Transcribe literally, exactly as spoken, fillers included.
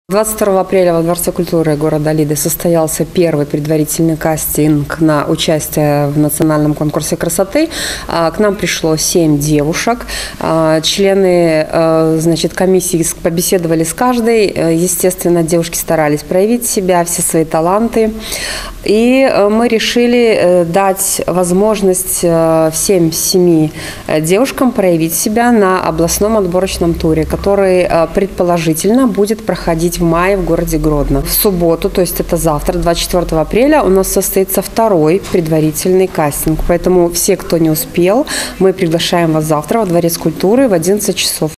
двадцать второго апреля во Дворце культуры города Лиды состоялся первый предварительный кастинг на участие в национальном конкурсе красоты. К нам пришло семь девушек. Члены, значит, комиссии побеседовали с каждой. Естественно, девушки старались проявить себя, все свои таланты. И мы решили дать возможность всем семи девушкам проявить себя на областном отборочном туре, который предположительно будет проходить в мае в городе Гродно. В субботу, то есть это завтра, двадцать четвёртого апреля, у нас состоится второй предварительный кастинг. Поэтому все, кто не успел, мы приглашаем вас завтра во Дворец культуры в одиннадцать часов.